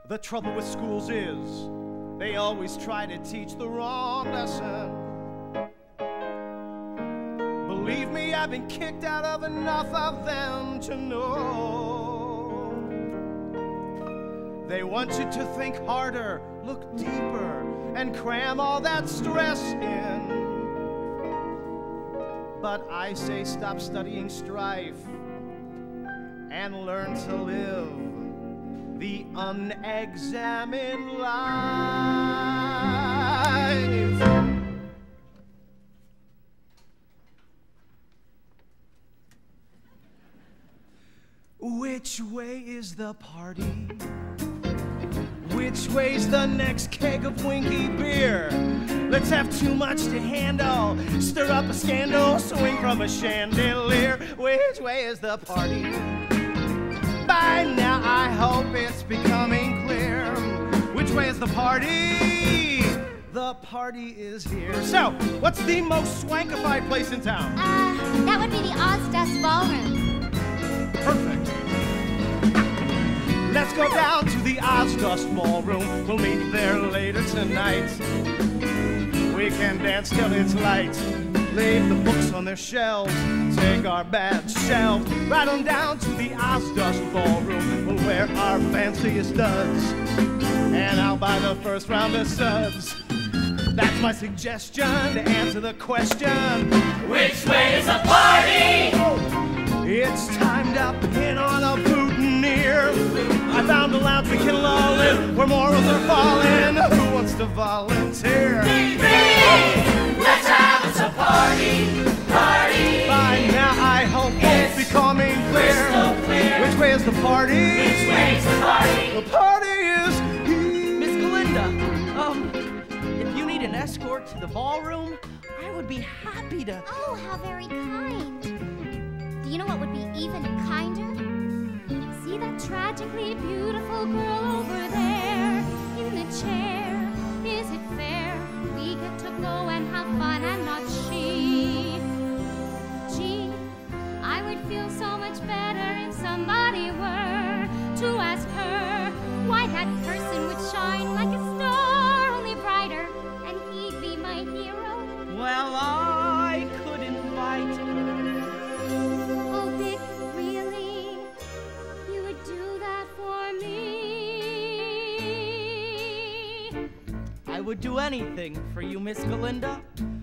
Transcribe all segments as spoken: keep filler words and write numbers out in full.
The trouble with schools is they always try to teach the wrong lesson. Believe me, I've been kicked out of enough of them to know. They want you to think harder, look deeper, and cram all that stress in. But I say stop studying strife and learn to live the unexamined life. Which way is the party? Which way's the next keg of Winky beer? Let's have too much to handle, stir up a scandal, swing from a chandelier. Which way is the party? By now I hope it's becoming clear. Which way is the party? The party is here. So, what's the most swankified place in town? Uh, that would be the Ozdust Ballroom. Perfect. Let's go down to the Ozdust Ballroom. We'll meet there later tonight. We can dance till it's light. Leave the books on their shelves. Take our bad shelves. Right on down to the Ozdust Ballroom. We'll wear our fanciest duds. And I'll buy the first round of suds. That's my suggestion to answer the question. Which way is the party? It's time to pin on a boutonniere. I found a lounge we can lull in, where morals are falling. Who wants to volunteer? Me, me. Let's have us a party, party. By now I hope it's becoming clear. clear. Which way is the party? Which way is the party? The party is here. Miss Galinda, um, if you need an escort to the ballroom, I would be happy to. Oh, how very kind. Do you know what would be even kinder? See that tragically beautiful girl over there in the chair. Is it fair we get to go and have fun and not she? Gee, I would feel so much better if somebody were to ask her why that person would shine like a star, only brighter, and he'd be my hero. Well, I could invite her. Oh, Dick, really? You would do that for me? I would do anything for you, Miss Galinda.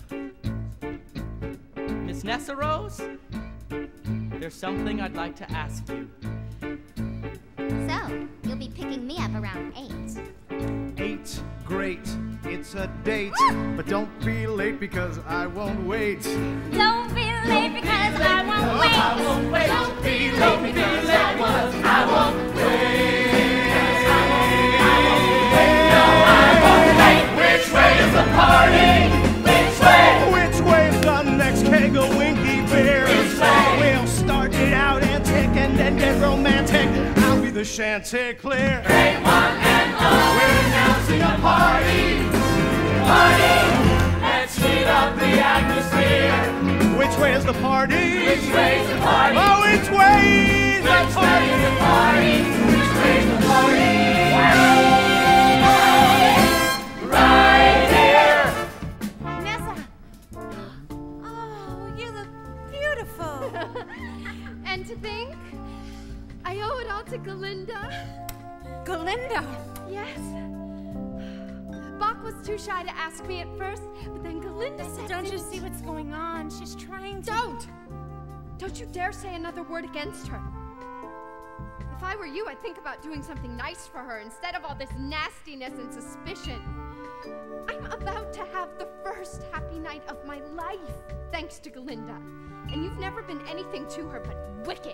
Miss Nessarose, there's something I'd like to ask you. So, you'll be picking me up around eight. Eight, great. It's a date. But don't be late because I won't wait. Don't be late because I won't wait. I won't wait. Don't be late because I won't, I won't wait. I won't wait. No, I won't wait. Which way is the party? Which way? Which way's the next keg of Winky beer? Which way? We'll start it out antic and then get romantic. I'll be the Chanticleer. Hey, one and all, we're announcing a party. Party. Let's heat up the atmosphere. Which way is the party? Which way's the party? Oh, which way is the Which way is the party? Which way's the party? Right here. Nessa! Oh, you look beautiful. And to think, I owe it all to Galinda. Galinda! Yes. Bach was too shy to ask me at first, but then Galinda said Don't you things- see what's going on? She's trying to... Don't! Don't you dare say another word against her. If I were you, I'd think about doing something nice for her instead of all this nastiness and suspicion. I'm about to have the first happy night of my life, thanks to Galinda. And you've never been anything to her but wicked.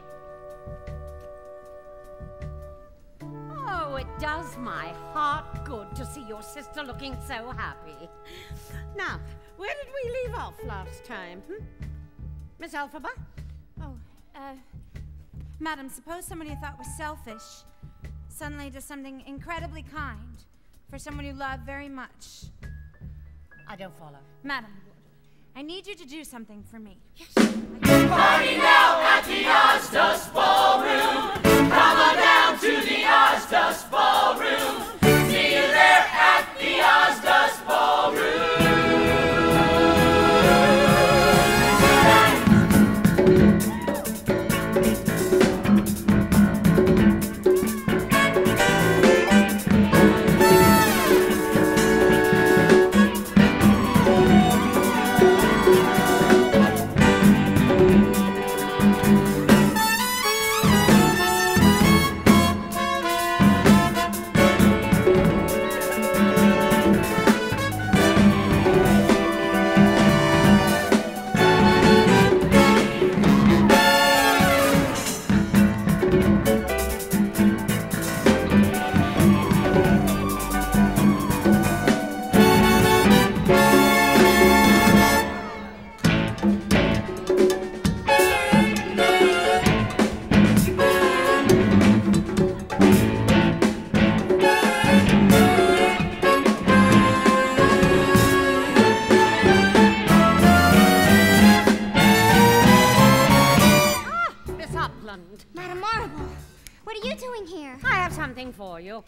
Oh, it does my heart good to see your sister looking so happy. Now, where did we leave off last time? Hmm? Miss Elphaba? Oh, uh... Madam, suppose someone you thought was selfish suddenly does something incredibly kind for someone you love very much. I don't follow. Madam, I need you to do something for me. Yes. Party now at the Ozdust Ballroom. Come on down to the Ozdust Ballroom. I have something for you.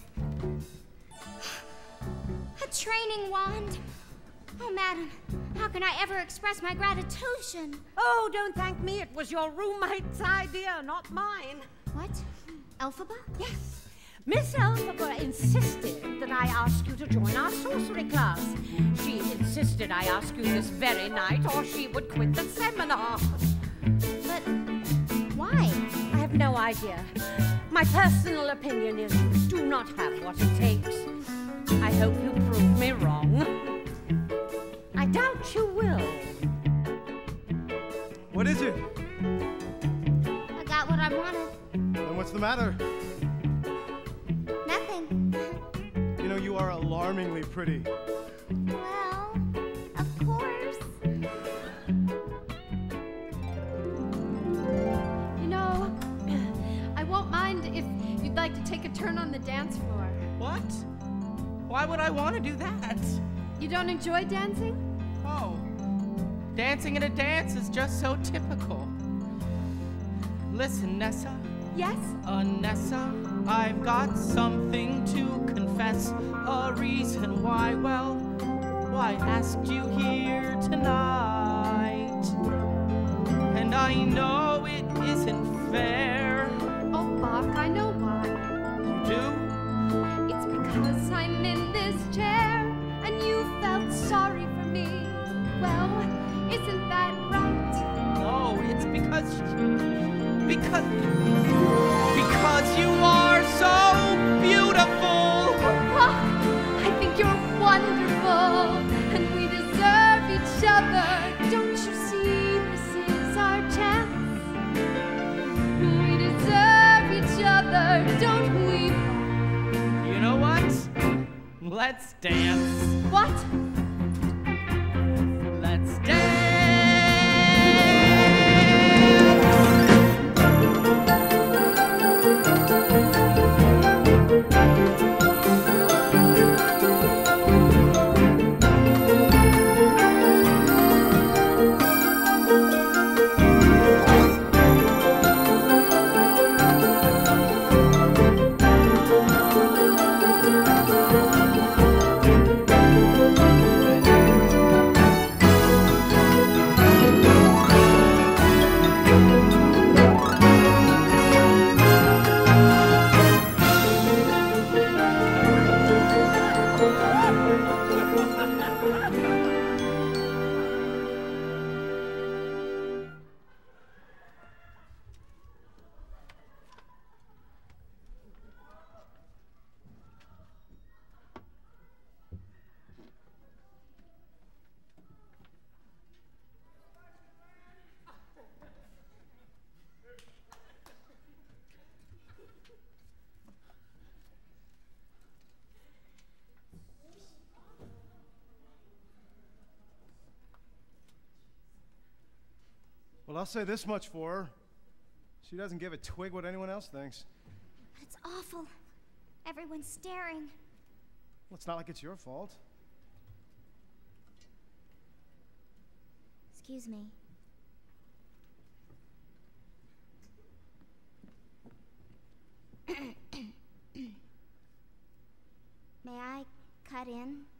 A training wand. Oh, madam, how can I ever express my gratitude? Oh, don't thank me. It was your roommate's idea, not mine. What? Elphaba? Yes. Miss Elphaba insisted that I ask you to join our sorcery class. She insisted I ask you this very night or she would quit the seminar. But why? I have no idea. My personal opinion is you do not have what it takes. I hope you prove me wrong. I doubt you will. What is it? I got what I wanted. Then what's the matter? Nothing. You know, you are alarmingly pretty. Well, of course. You know, I won't mind if you'd like to take a turn on the dance floor. What? Why would I want to do that? You don't enjoy dancing? Oh, dancing in a dance is just so typical. Listen, Nessa. Yes? Uh, Nessa, I've got something to confess. A reason why, well, why I asked you here tonight. And I know it isn't fair. Oh, Bach, I know why. You do? It's because I'm in this chair and you felt sorry for me. Well, isn't that right? No, it's because... Because... Because you are so beautiful! Bach, I think you're wonderful and we deserve each other. Don't you see this is our chance? We deserve each other, don't we? You know what? Let's dance. What? Let's dance! Well, I'll say this much for her. She doesn't give a twig what anyone else thinks. But it's awful. Everyone's staring. Well, it's not like it's your fault. Excuse me. May I cut in?